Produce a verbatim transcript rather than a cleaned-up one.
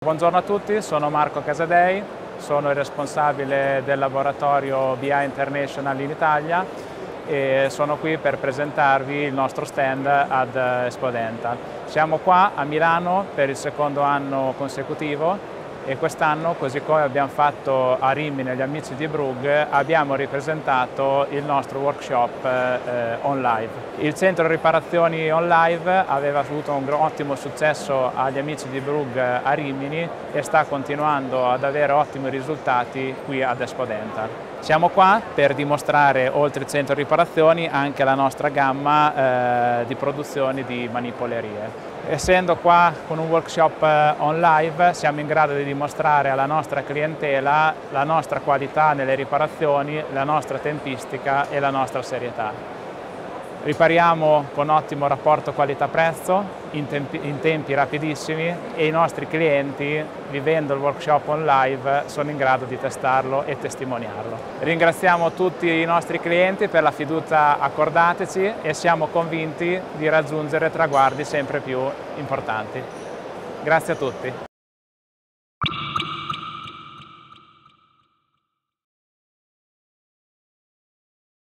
Buongiorno a tutti, sono Marco Casadei, sono il responsabile del laboratorio B I International in Italia e sono qui per presentarvi il nostro stand ad Expo Dental. Siamo qua a Milano per il secondo anno consecutivo e quest'anno, così come abbiamo fatto a Rimini agli amici di Brugg, abbiamo ripresentato il nostro workshop eh, on live. Il centro riparazioni on live aveva avuto un ottimo successo agli amici di Brugg a Rimini e sta continuando ad avere ottimi risultati qui ad Expo Dental. Siamo qua per dimostrare, oltre il centro riparazioni, anche la nostra gamma eh, di produzioni di manipolerie. Essendo qua con un workshop on live siamo in grado di dimostrare alla nostra clientela la nostra qualità nelle riparazioni, la nostra tempistica e la nostra serietà. Ripariamo con ottimo rapporto qualità-prezzo, in tempi, in tempi rapidissimi e i nostri clienti, vivendo il workshop on live, sono in grado di testarlo e testimoniarlo. Ringraziamo tutti i nostri clienti per la fiducia accordateci e siamo convinti di raggiungere traguardi sempre più importanti. Grazie a tutti.